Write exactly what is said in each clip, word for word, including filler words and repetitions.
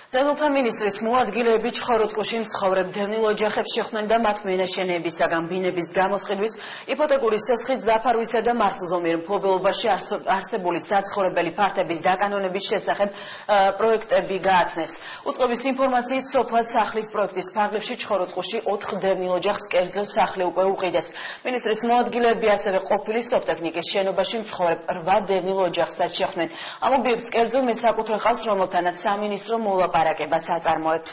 დევნილთა მინისტრის მოადგილეები ჩხოროწყუში მცხოვრებ დევნილ ოჯახებს შეხვდნენ და მათ მინაშენებისაგან ბინების გამოსყიდვის, იპოთეკური სესხის დაფარვისა და მართლზომიერ მფლობელობაში არსებული საცხოვრებელი ფართების დაკანონების შესახებ პროექტები გააცნეს. უწყების ინფორმაციით სოფლად სახლის პროექტის ფარგლებში ჩხოროწყუში ოთხ დევნილ ოჯახს კერძო სახლი უკვე უყიდეს. მინისტრის მოადგილეები ასევე ყოფილი სოფტექნიკის შენობაში მცხოვრებ რვა დევნილ ოჯახსაც შეხვდნენ. ამ ობიექტს კერძო მესაკუთრე ყავს, რომელთანაც სამინისტრო მოლაპარაკებას აწარმოებს.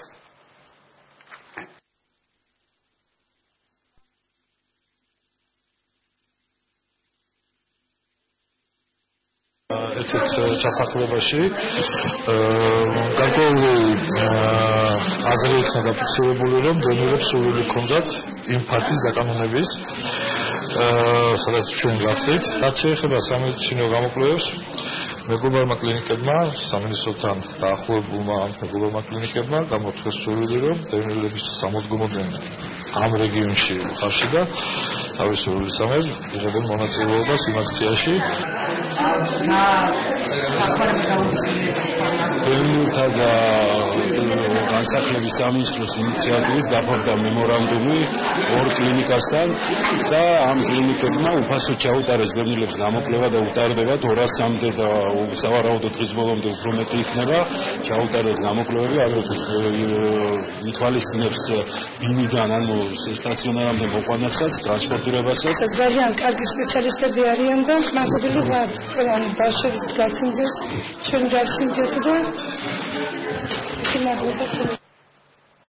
ერთ-ერთ ჩასახლებაში გარკვეული აზრი იქნა დაფიქსირებული, რომ დევნილებს სურვილი ჰქონდათ იმ ფაქტის დაკანონების, სადაც ჩვენ გახდით. რაც შეეხება სამედიცინო გამოკვლევებს, მეგობარმა კლინიკებმა, სამინისტროთან დაახლოებულმა მეგობარმა კლინიკებმა გამოთქვეს სურვილი, რომ დევნილების სამოდგომოდან ამ რეგიონში ხარში და თავისუფლების სამებ იღებენ მონაწილეობას იმ აქციაში. დევნილთა და განსახლების სამინისტროს ინიციატივით დაფარდა მემორანდუმი ორ კლინიკასთან და ამ კლინიკებმა უფასოდ ჩაუტარეს დევნილებს გამოკვლევა და უტარდებათ ორასამდე და სავარაუდო დღის ბოლომდე უფრო მეტი იქნება ჩაუტარეთ გამოკვლევები, აგრეთვე ითვალისწინებს ბინიდან ანუ სტაციონარამდე მოყვანასაც, ტრანსპორტირებასაც. ძალიან კარგი სპეციალისტები არიან და მადლობელი ვართ. ანუ ბავშვების გასინჯეს, ჩვენ გასინჯეთ და მადლობა.